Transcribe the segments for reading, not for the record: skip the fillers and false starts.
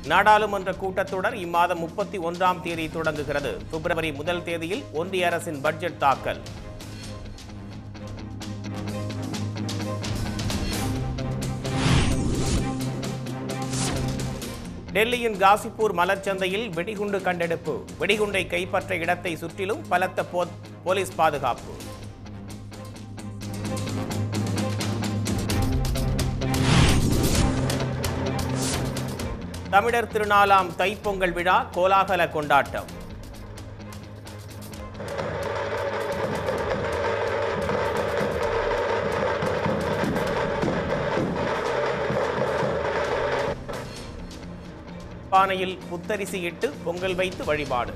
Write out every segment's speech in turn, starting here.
நாடாளுமன்ற கூட்டத்தொடர் இம்மாதம் 31ஆம் தேதி தொடங்குகிறது. பிப்ரவரி 1 தேதியில் ஒன்றிய அரசின் பட்ஜெட் தாக்கல். டெல்லியின் காசிப்பூர் மலர்ச்சந்தையில் வெடிகுண்டு கண்டெடுப்பு. வெடிகுண்டை கைப்பற்ற இடத்தை சுற்றிலும் பலத்த போலீஸ் பாதுகாப்பு. தமிழர் திருநாளாம் தைப்பொங்கல் விழா கோலாகல கொண்டாட்டம். பானையில் புத்தரிசி இட்டு பொங்கல் வைத்து வழிபாடு.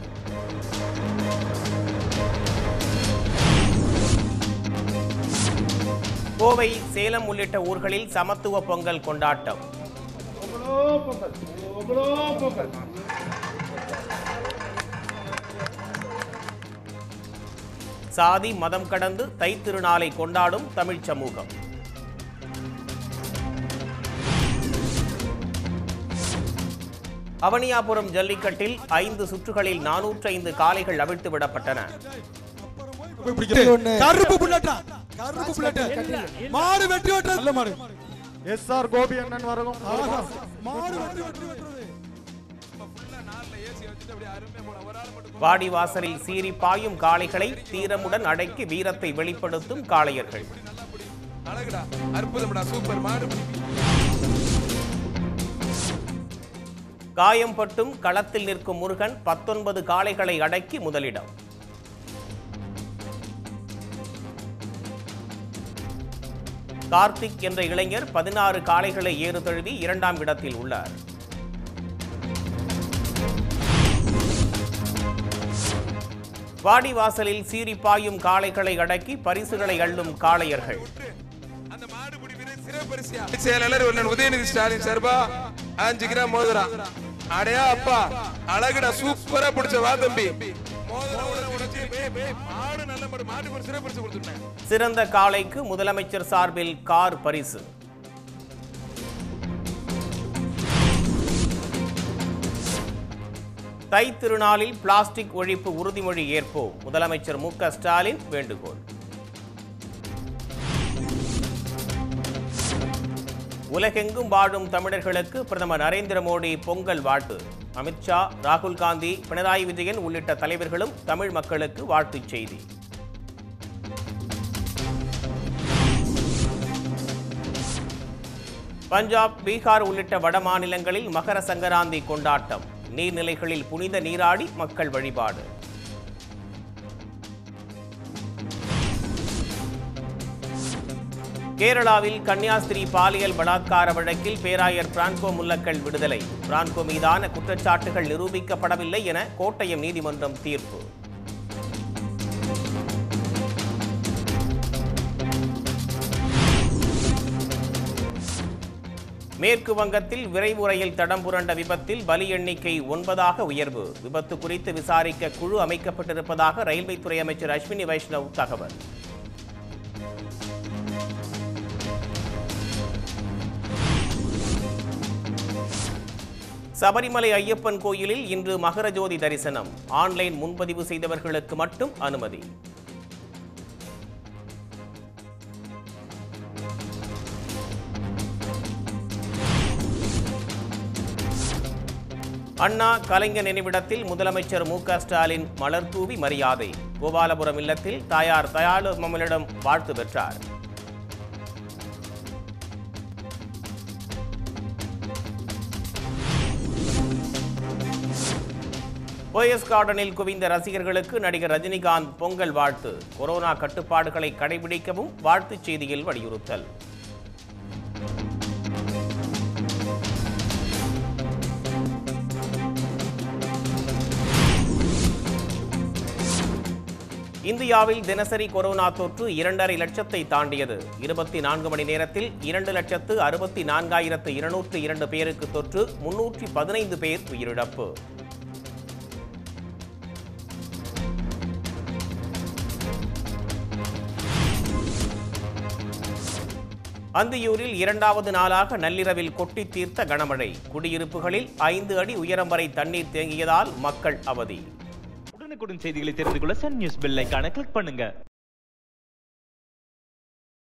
கோவை, சேலம் உள்ளிட்ட ஊர்களில் சமத்துவ பொங்கல் கொண்டாட்டம். சாதி மதம் கடந்து தை திருநாளை கொண்டாடும் தமிழ் சமூகம். அவனியாபுரம் ஜல்லிக்கட்டில் 5 சுற்றுகளில் 405 காளைகள் அவிழ்த்து விடப்பட்டன. வாடிவாசலில் சீறி பாயும் காளைகளை தீரமுடன் அடக்கி வீரத்தை வெளிப்படுத்தும் காளையர்கள். காயம்பட்டும் களத்தில் நிற்கும் முருகன் 19 காளைகளை அடக்கி முதலிடம். கார்த்திக் என்ற இளைஞர் 16 காளைகளை ஏறு தழுவி 2ஆம் இடத்தில் உள்ளார். வாடிவாசலில் சீறி பாயும் காளைகளை அடக்கி பரிசுகளை அள்ளும் காளையர்கள். செயலாளர் உதயநிதி ஸ்டாலின் சார்பா 5 கிராம் மோதிரம். அடையா அப்பா அழகுடா, சூப்பரா பிடிச்ச வா தம்பி. சிறந்த காளைக்கு முதலமைச்சர் சார்பில் கார் பரிசு. தை திருநாளில் பிளாஸ்டிக் ஒழிப்பு உறுதிமொழி ஏற்போம். முதலமைச்சர் மு.க. ஸ்டாலின் வேண்டுகோள். உலகெங்கும் வாழும் தமிழர்களுக்கு பிரதமர் நரேந்திர மோடி பொங்கல் வாழ்த்து. அமித்ஷா, ராகுல் காந்தி, பினராயி விஜயன் உள்ளிட்ட தலைவர்களும் தமிழ் மக்களுக்கு வாழ்த்துச் செய்தி. பஞ்சாப், பீகார் உள்ளிட்ட வட மாநிலங்களில் மகர சங்கராந்தி கொண்டாட்டம். நீர்நிலைகளில் புனித நீராடி மக்கள் வழிபாடு. கேரளாவில் கன்னியாஸ்திரி பாலியல் பலாத்கார வழக்கில் பேராயர் பிரான்கோ முல்லக்கல் விடுதலை. பிரான்கோ மீதான குற்றச்சாட்டுகள் நிரூபிக்கப்படவில்லை என கோட்டயம் நீதிமன்றம் தீர்ப்பு. மேற்கு வங்கத்தில் விரைவு ரயில் தடம் புரண்ட விபத்தில் பலி எண்ணிக்கை 9ஆக உயர்வு. விபத்து குறித்து விசாரிக்க குழு அமைக்கப்பட்டிருப்பதாக ரயில்வே துறை அமைச்சர் அஸ்வினி வைஷ்ணவ் தகவல். சபரிமலை ஐயப்பன் கோயிலில் இன்று மகரஜோதி தரிசனம். ஆன்லைன் முன்பதிவு செய்தவர்களுக்கு மட்டும் அனுமதி. அண்ணா கலைஞர் நினைவிடத்தில் முதலமைச்சர் மு.க. ஸ்டாலின் மலர் தூவி மரியாதை. கோபாலபுரம் இல்லத்தில் தாயார் தயாளு வாழ்த்து பெற்றார். போயஸ் கார்டனில் குவிந்த ரசிகர்களுக்கு நடிகர் ரஜினிகாந்த் பொங்கல் வாழ்த்து. கொரோனா கட்டுப்பாடுகளை கடைபிடிக்கவும் வாழ்த்துச் செய்தியில் வலியுறுத்தல். இந்தியாவில் தினசரி கொரோனா தொற்று 2.5 லட்சத்தை தாண்டியது. 24 மணி நேரத்தில் 2,64,202 பேருக்கு தொற்று, 315 பேர் உயிரிழப்பு. அந்தியூரில் 2வது நாளாக நள்ளிரவில் கொட்டி தீர்த்த கனமழை. குடியிருப்புகளில் 5 அடி உயரம் வரை தண்ணீர் தேங்கியதால் மக்கள் அவதி. உடனுக்குடன் செய்திகளை தெரிந்து கொள்ள சன் நியூஸ் பெல் ஐகானை கிளிக் பண்ணுங்க.